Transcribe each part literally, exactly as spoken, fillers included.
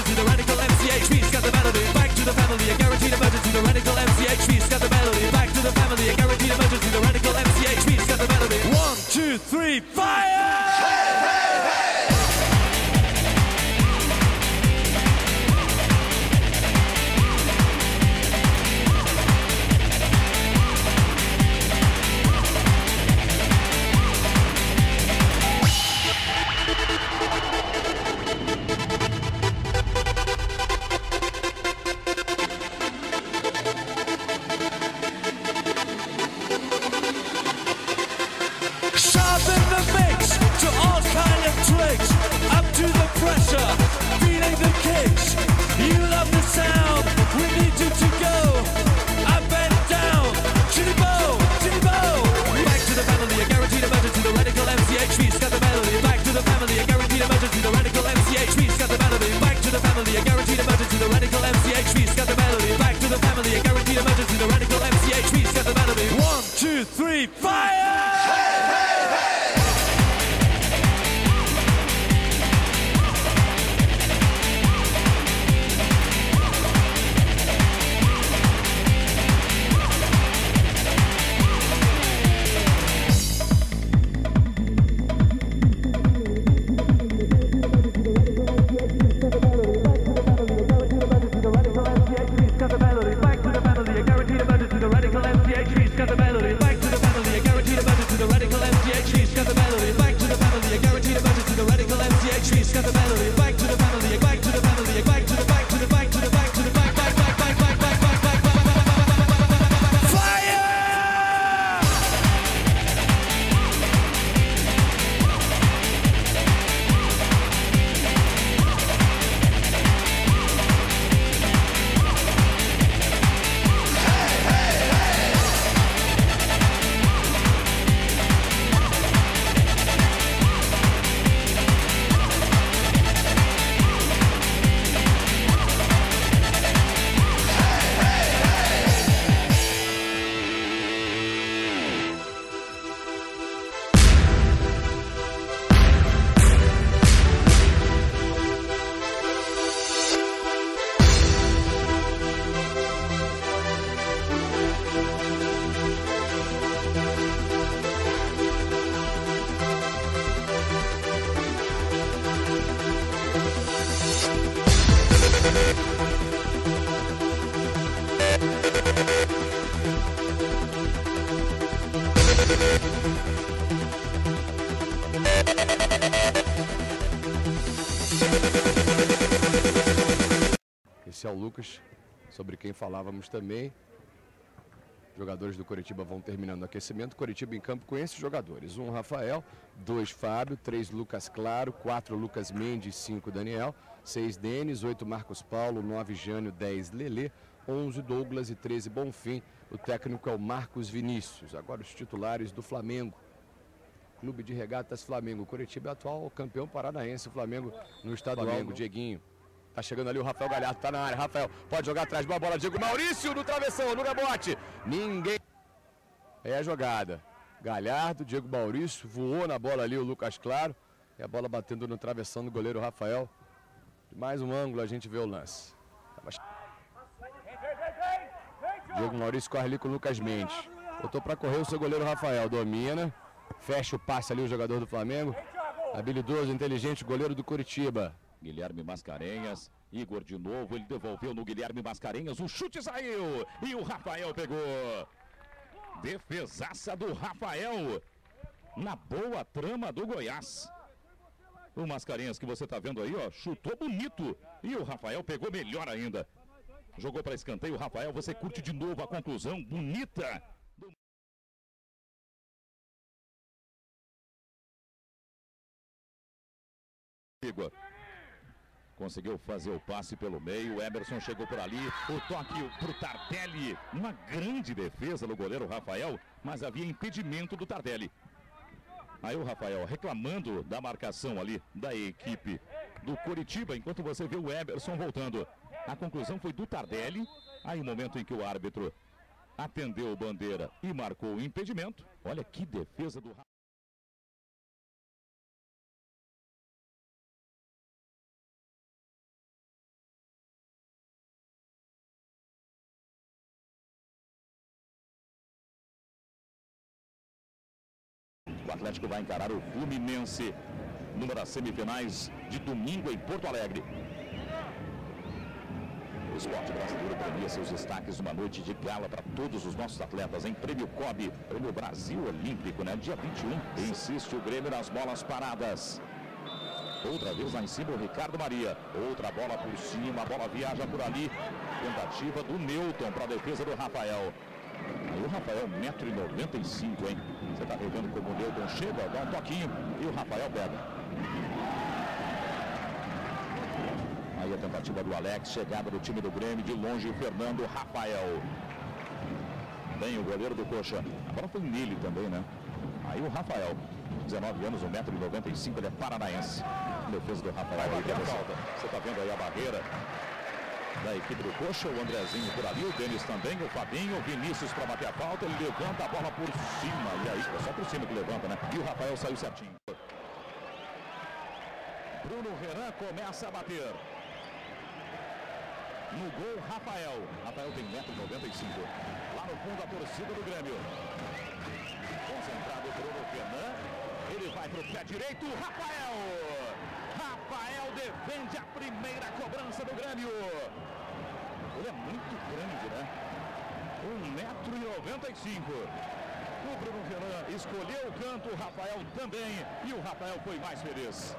emergency, the radical M C H V's got the melody. Back to the family, a guaranteed emergency, the radical M C H V's got the melody. Back to the family, a guaranteed emergency, the radical M C H V's got the melody. One, two, three, fire! Hey, hey, hey! Sharpen the mix to all kind of tricks. Up to the pressure, feeling the kicks. You love the sound, we need you to go. Up and down, chitty bow, chitty bow. Back to the family, a guaranteed emergency, the radical M C H V's got the melody. Back to the family, a guaranteed emergency, the radical M C H V's got the melody. Back to the family, a guaranteed emergency, the radical M C H V's got the melody. Back to the family, a guaranteed emergency, the radical M C H V's got the melody. One, two, three, fire! Hey, hey, hey! Esse é o Lucas, sobre quem falávamos também. Jogadores do Coritiba vão terminando o aquecimento. Coritiba em campo com esses jogadores. Um Rafael, dois Fábio, três Lucas Claro, quatro Lucas Mendes, cinco Daniel, seis Denis, oito Marcos Paulo, nove Jânio, dez Lelê, onze Douglas e treze Bonfim. O técnico é o Marcos Vinícius. Agora os titulares do Flamengo. Clube de Regatas Flamengo. Coritiba é atual campeão paranaense. O Flamengo no estadual. Flamengo, Dieguinho. Tá chegando ali o Rafael Galhardo, tá na área. Rafael pode jogar atrás, boa bola. Diego Maurício no travessão, no rebote. Ninguém. É a jogada. Galhardo, Diego Maurício, voou na bola ali o Lucas Claro. E a bola batendo no travessão do goleiro Rafael. De mais um ângulo a gente vê o lance. Diego Maurício corre ali com o Lucas Mendes. Botou para correr o seu goleiro Rafael. Domina. Fecha o passe ali o jogador do Flamengo. Habilidoso, inteligente, goleiro do Coritiba. Guilherme Mascarenhas, Igor de novo, ele devolveu no Guilherme Mascarenhas, o chute saiu e o Rafael pegou. Defesaça do Rafael, na boa trama do Goiás. O Mascarenhas que você tá vendo aí, ó, chutou bonito e o Rafael pegou melhor ainda. Jogou para escanteio, o Rafael, você curte de novo a conclusão bonita. Igor. Conseguiu fazer o passe pelo meio, o Emerson chegou por ali, o toque pro Tardelli, uma grande defesa do goleiro Rafael, mas havia impedimento do Tardelli. Aí o Rafael reclamando da marcação ali da equipe do Coritiba, enquanto você vê o Emerson voltando. A conclusão foi do Tardelli, aí o momento em que o árbitro atendeu o bandeira e marcou o impedimento. Olha que defesa do Rafael. O Atlético vai encarar o Fluminense numa das semifinais de domingo em Porto Alegre. O esporte brasileiro premia seus destaques numa noite de gala para todos os nossos atletas em Prêmio Cobb, Prêmio Brasil Olímpico, né? Dia vinte e um. Insiste o Grêmio nas bolas paradas. Outra vez lá em cima o Ricardo Maria. Outra bola por cima, a bola viaja por ali. Tentativa do Newton para a defesa do Rafael. Aí o Rafael, um metro e noventa e cinco, hein? Você está vendo como o Newton chega, dá um toquinho e o Rafael pega. Aí a tentativa do Alex, chegada do time do Grêmio, de longe o Fernando Rafael. Bem, o goleiro do Coxa. Agora foi nele também, né? Aí o Rafael, dezenove anos, um metro e noventa e cinco, ele é paranaense. Defesa do Rafael aí, que é falta. Você está vendo aí a barreira da equipe do Coxa, o Andrezinho por ali, o Denis também, o Fabinho, o Vinícius para bater a falta, ele levanta a bola por cima, e aí, é só por cima que levanta, né? E o Rafael saiu certinho. Bruno Renan começa a bater. No gol, Rafael. Rafael tem um metro e noventa e cinco. Lá no fundo, a torcida do Grêmio. Concentrado o Bruno Renan. Ele vai para o pé direito, Rafael. Rafael defende a primeira cobrança do Grêmio. Ele é muito grande, né? um metro e noventa e cinco. O Bruno Renan escolheu o canto, o Rafael também. E o Rafael foi mais feliz.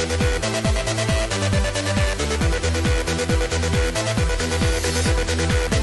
We'll be right back.